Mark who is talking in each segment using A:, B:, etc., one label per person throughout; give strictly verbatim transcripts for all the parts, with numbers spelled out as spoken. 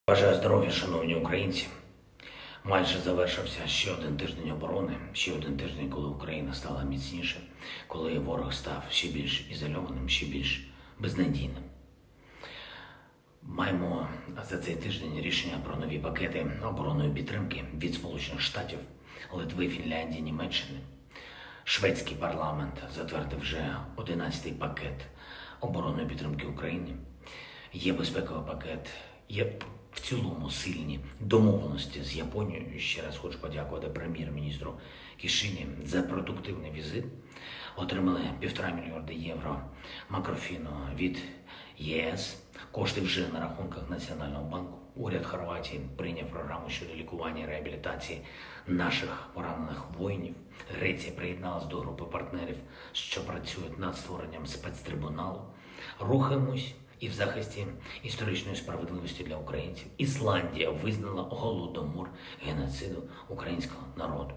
A: Бажаю здоров'я, шановні українці. Майже завершився ще один тиждень оборони, ще один тиждень, коли Україна стала міцніше, коли ворог став ще більш ізольованим, ще більш безнадійним. Маємо за цей тиждень рішення про нові пакети оборонної підтримки від Сполучених Штатів, Литви, Фінляндії, Німеччини. Шведський парламент затвердив вже одинадцятий пакет оборонної підтримки України. Є безпековий пакет, є в цілому сильні домовленості з Японією. Ще раз хочу подякувати прем'єр-міністру Кішині за продуктивний візит. Отримали півтора мільярда євро макрофіну від ЄС. Кошти вже на рахунках Національного банку. Уряд Хорватії прийняв програму щодо лікування і реабілітації наших поранених воїнів. Греція приєдналась до групи партнерів, що працюють над створенням спецтрибуналу. Рухаємось і в захисті історичної справедливості для українців. Ісландія визнала голодомор геноциду українського народу.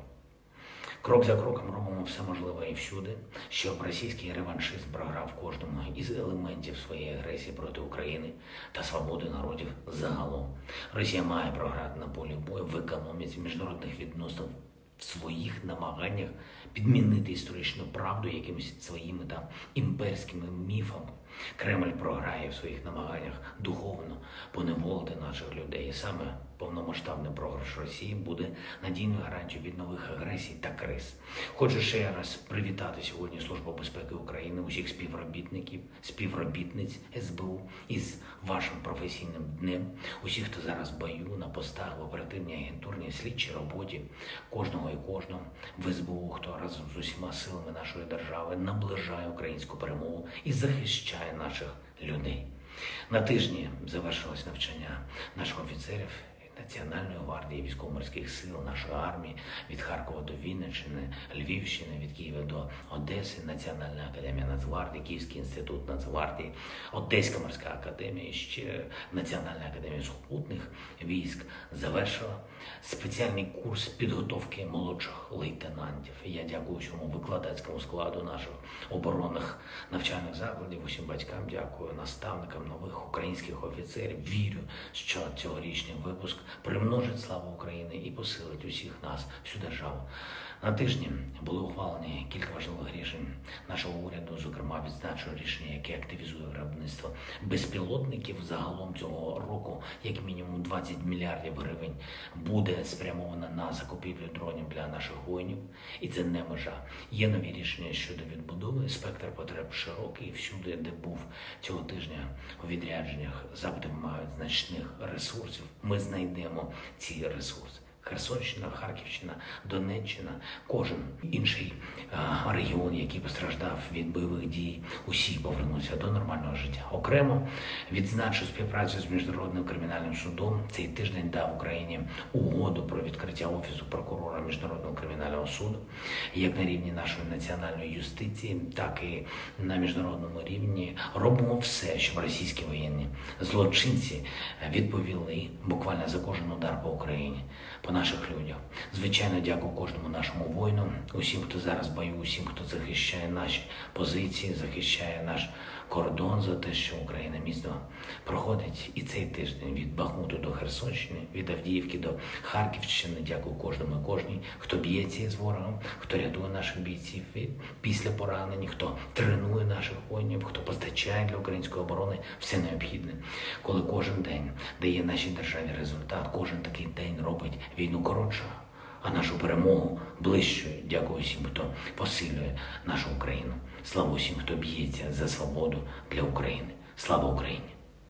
A: Крок за кроком робимо все можливе і всюди, щоб російський реваншизм програв кожному із елементів своєї агресії проти України та свободи народів загалом. Росія має програти на полі бою в економіці, міжнародних відносинах, в своїх намаганнях підмінити історичну правду якимись своїми там імперськими міфами. Кремль програє в своїх намаганнях духовно поневолити наших людей. І саме повномасштабний програш Росії буде надійною гарантією від нових агресій та криз. Хочу ще раз привітати сьогодні Службу безпеки України, усіх співробітників, співробітниць ес бе у із вашим професійним днем. Усіх, хто зараз в бою, на постах, в оперативній, агентурній, слідчій роботі, кожного і кожного в ес бе у, хто разом з усіма силами нашої держави наближає українську перемогу і захищає наших людей. На тижні завершилось навчання наших офіцерів Національної гвардії, військово-морських сил, нашої армії, від Харкова до Вінниччини, Львівщини, від Києва до Одеси, Національна академія Нацгвардії, Київський інститут Нацгвардії, Одеська морська академія, ще Національна академія сухопутних військ завершила спеціальний курс підготовки молодших лейтенантів. Я дякую всьому викладацькому складу наших оборонних навчальних закладів, усім батькам дякую, наставникам нових українських офіцерів. Вірю, що цьогорічний випуск примножить славу України і посилить усіх нас, всю державу. На тижні були ухвалені кілька важливих рішень нашого уряду, зокрема відзначу рішення, яке активізує виробництво безпілотників. Загалом цього року, як мінімум двадцять мільярдів гривень буде спрямовано на закупівлю дронів для наших воїнів. І це не межа. Є нові рішення щодо відбудови. Спектр потреб широкий. Всюди, де був цього тижня у відрядженнях, запити вимагають значних ресурсів. Ми знайдемо ці ресурси. Херсонщина, Харківщина, Донеччина, кожен інший а, регіон, який постраждав від бойових дій, усі повернуться до нормального життя. Окремо відзначу співпрацю з Міжнародним кримінальним судом. Цей тиждень дав Україні угоду про відкриття Офісу прокурора Міжнародного кримінального суду, як на рівні нашої національної юстиції, так і на міжнародному рівні. Робимо все, щоб російські воєнні злочинці відповіли буквально за кожен удар по Україні, по наших людях. Звичайно, дякую кожному нашому воїну, усім, хто зараз в бою, усім, хто захищає наші позиції, захищає наш кордон, за те, що Україна міцно проходить і цей тиждень від Бахмуту до Херсонщини, від Авдіївки до Харківщини. Дякую кожному і кожній, хто б'ється з ворогом, хто рятує наших бійців після поранень, хто тренує наших воїнів, хто постачає для української оборони все необхідне. Коли кожен день дає нашій державі результат, кожен такий день робить війну коротшою, а нашу перемогу ближчою. Дякую всім, хто посилює нашу Україну. Слава усім, хто б'ється за свободу для України. Слава Україні!